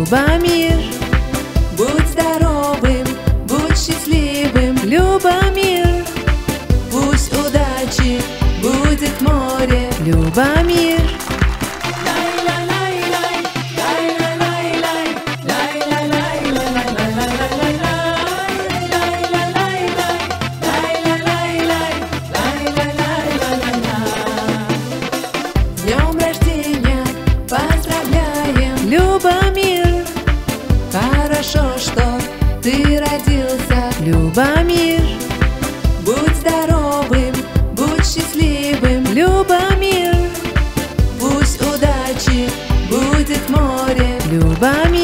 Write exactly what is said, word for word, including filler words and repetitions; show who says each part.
Speaker 1: Любомир.
Speaker 2: Будь здоровым, будь счастливым,
Speaker 1: Любомир.
Speaker 2: пусть удачи будет море.
Speaker 1: Любомир.
Speaker 2: С днем рождения поздравляем,
Speaker 1: Любомир.
Speaker 2: хорошо, что ты родился.
Speaker 1: Любомир.
Speaker 2: Будь здоровым, будь счастливым,
Speaker 1: Любомир.
Speaker 2: пусть удачи будет море.
Speaker 1: Любомир.